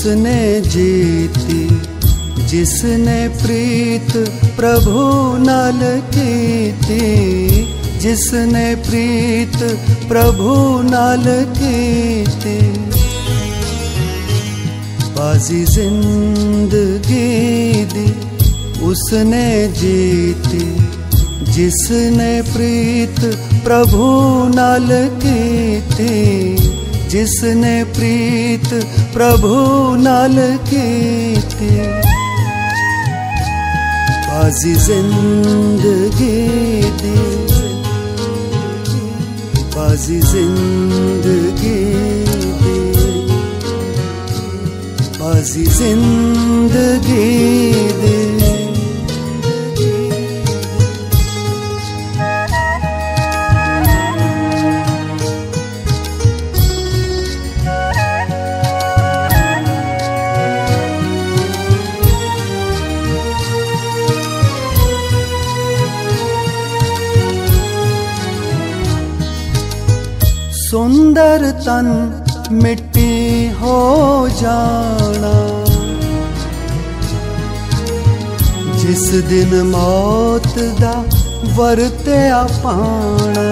उसने जीती जिसने प्रीत प्रभु नाल कीती, जिसने प्रीत प्रभु नाल कीती। बाजी जिंदगी दी उसने जीती जिसने प्रीत प्रभु नाल कीती, जिसने प्रीत प्रभु नाल कीती। बाजी जिंदगी दी, बाजी जिंदगी दी, बाजी जिंदगी दी। सुंदर तन मिट्टी हो जाना, जिस दिन मौत दा वरत्या पाना।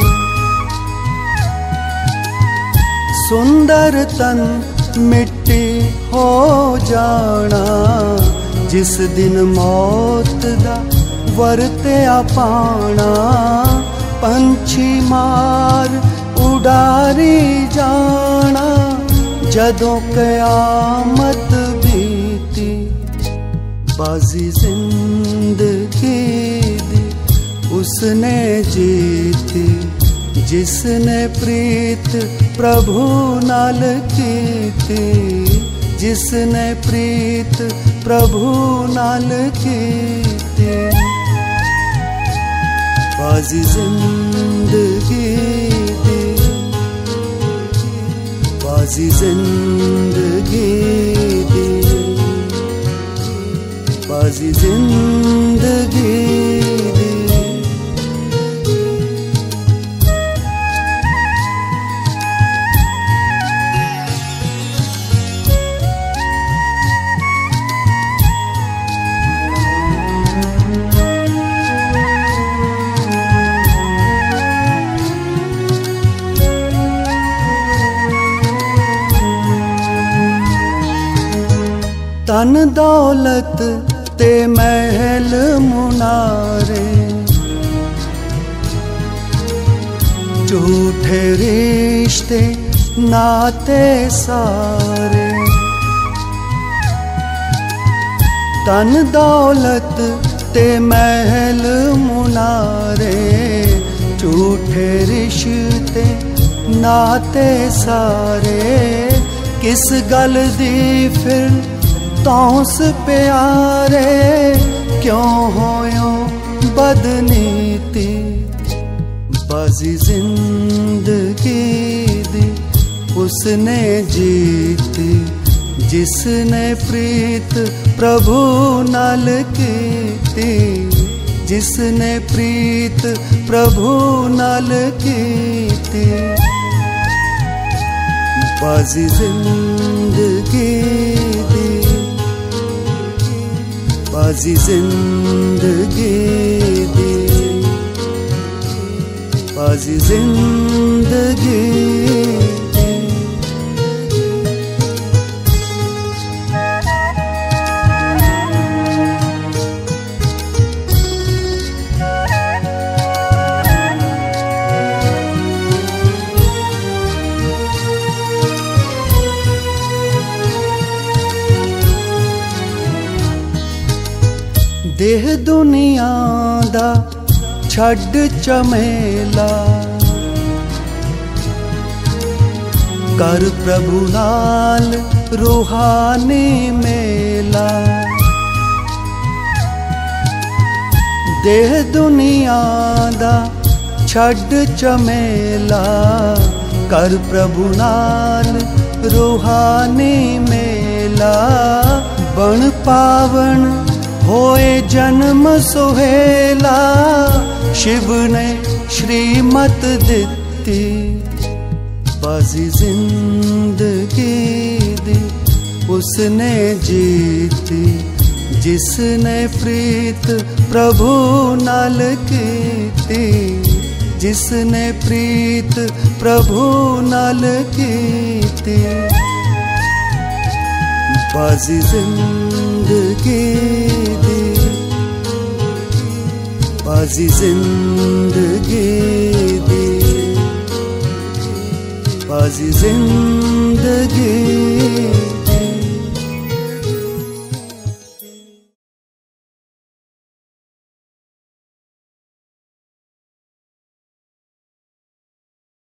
सुंदर तन मिट्टी हो जाना, जिस दिन मौत दा वरत्या पाना। पंछी मार उडारी जाना, जदों कयामत बीती। बाजी जिंदगी दी उसने जीती जिसने प्रीत प्रभु नाल कीती, जिसने प्रीत प्रभु नाल कीती। बाजी जिंदगी दी, बाजी जिंदगी दी, बाजी जिंदगी दी। धन दौलत ते महल मुनारे, झूठे रिश्ते नाते सारे। धन दौलत ते महल मुनारे, झूठे रिश्ते नाते सारे। किस गल दी फिर तौस प्यारे, क्यों होयो बदनीति। बाजी जिंदगी दी उसने जीती जिसने प्रीत प्रभु नाल कीती, जिसने प्रीत प्रभु नाल कीती। बाजी जिंदगी दी, बाजी जिंदगी दी, बाजी जिंदगी दी। देह दुनिया दा छड्ड चमेला, कर प्रभु नाल रूहानी मेला। देह दुनिया दा छड्ड चमेला, कर प्रभु नाल रूहानी मेला। बण पावन होए जन्म सुहेला, शिव ने श्रीमत दिती। बाजी जिंदगी दी उसने जीती, जिसने प्रीत प्रभु नाल कीती, जिसने प्रीत प्रभु नाल कीती। बाजी जिंदगी दी, बाजी जिंदगी दी, बाजी जिंदगी